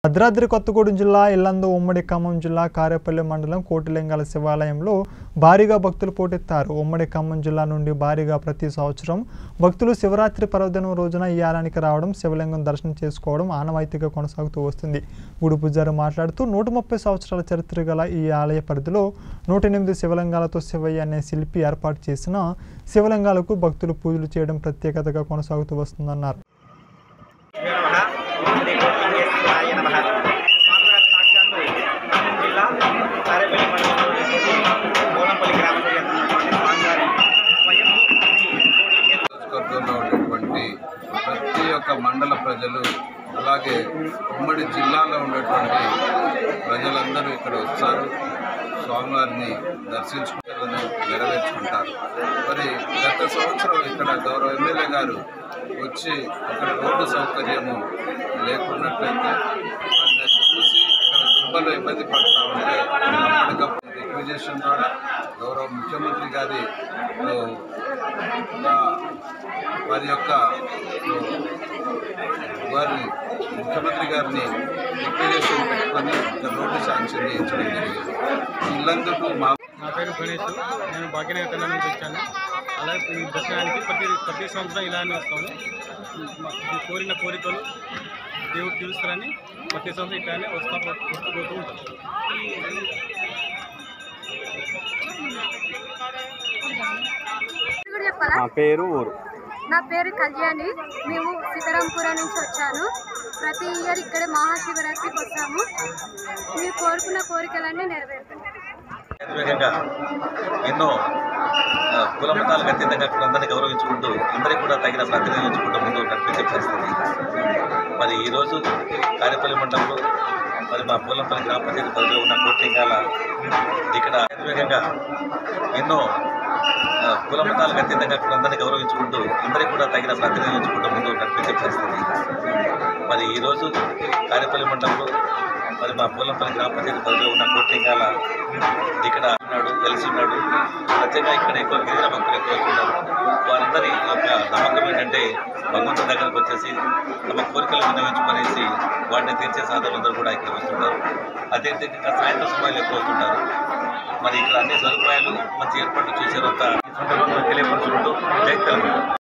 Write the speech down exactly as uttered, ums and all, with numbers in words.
భద్రాద్రి కొత్తగూడెం జిల్లా ఇల్లందు ఉమ్మడి ఖమ్మం జిల్లా కారేపల్లి మండలం కోటిలింగాల శివాలయంలో భారీగా భక్తులు పోటెత్తారు. ఉమ్మడి ఖమ్మం జిల్లా నుండి భారీగా ప్రతి సంవత్సరం భక్తులు శివరాత్రి పర్వదినం రోజున ఈ ఆలయానికి రావడం, శివలింగం దర్శనం చేసుకోవడం ఆనవాయితీగా కొనసాగుతూ వస్తుంది. గుడి పూజారి మాట్లాడుతూ నూట ముప్పై సంవత్సరాల చరిత్ర గల ఈ ఆలయ పరిధిలో నూట ఎనిమిది శివలింగాలతో శివయ్య అనే శిల్పి ఏర్పాటు చేసిన శివలింగాలకు భక్తులు పూజలు చేయడం ప్రత్యేకతగా కొనసాగుతూ వస్తుందన్నారు. ప్రతి ఒక్క మండల ప్రజలు అలాగే ఉమ్మడి జిల్లాలో ఉన్నటువంటి ప్రజలందరూ ఇక్కడ వస్తారు, స్వామివారిని దర్శించుకుంటారని నెరవేర్చుకుంటారు. మరి గత సంవత్సరం ఇక్కడ గౌరవ ఎమ్మెల్యే గారు వచ్చి ఇక్కడ రోడ్డు సౌకర్యము లేకున్నట్లయితే వారిని చూసి ఇక్కడ దుబ్బలు ఇబ్బంది పడుతూ ఉంటే అప్పటికప్పుడు రిక్విజేషన్ ద్వారా గౌరవ ముఖ్యమంత్రి గారి వారి యొక్క వారిని ముఖ్యమంత్రి గారిని రిక్విజేషన్ పెట్టుకొని ఇక్కడ రోడ్డు శాంక్షన్ చేయించడం జరిగింది. ఇల్లందుకు మా నా పేరు గణేష్, నేను భాగ్యనగర్ తెలంగాణ నుంచి వచ్చాను. అలాగే ఈ దర్శనానికి ప్రతి ప్రతి సంవత్సరం ఇలానే వస్తాము. కోరిన కోరికలు దేవుడు తీరుస్తారని ప్రతి సంవత్సరం ఇట్లానే వస్తా వస్తూ పోతూ ఉంటాం. నా పేరు ఊరు నా పేరు కళ్యాణి. మేము సీతారాంపురం నుంచి వచ్చాను. ప్రతి ఇయర్ ఇక్కడే మహాశివరాత్రికి వస్తాము. మీరు కోరుకున్న కోరికలన్నీ నెరవేరుతాయి. విధంగా ఎన్నో కుల మతాలకు అతీతంగా కూడా అందరినీ గౌరవించుకుంటూ అందరికీ కూడా తగిన ప్రాతినిధ్యం ఇచ్చుకుంటూ ముందు నడిపించే పరిస్థితి. మరి ఈరోజు కారేపల్లి మండలంలో మరి మా పూలంపల్లి గ్రామ పంచాయతీ పరిధిలో ఉన్న కోటిలింగాల ఇక్కడ విధంగా ఎన్నో కుల మతాలకు అతీతంగా కూడా అందరినీ గౌరవించుకుంటూ అందరికీ కూడా తగిన ప్రాతినిధ్యం ఇచ్చుకుంటూ ముందు నడిపించే పరిస్థితి. మరి ఈరోజు కారేపల్లి మండలంలో మరి మా పూలంపల్లి గ్రామ పంచాయతీ పరిధిలో ఉన్న కోటిలింగాల ఇక్కడ ఉన్నాడు, కలిసి ఉన్నాడు. ప్రత్యేకంగా ఇక్కడ ఎక్కువ గిరిజన భక్తులు ఎక్కువ వస్తున్నారు. వారందరి యొక్క నమ్మకం ఏంటంటే భగవంతుడి దగ్గరకు వచ్చేసి తమ కోరికలు విన్నవించుకునేసి వాటిని తీర్చే సాధనలందరూ కూడా ఇక్కడ వస్తుంటారు. అదేవిధంగా సాయంత్రం సమయాలు ఎక్కువ వస్తుంటారు. మరి ఇక్కడ అన్ని సదుపాయాలు మంచి ఏర్పాట్లు చేసేంత తెలియపరుచుకుంటూ జై తెలంగాణ.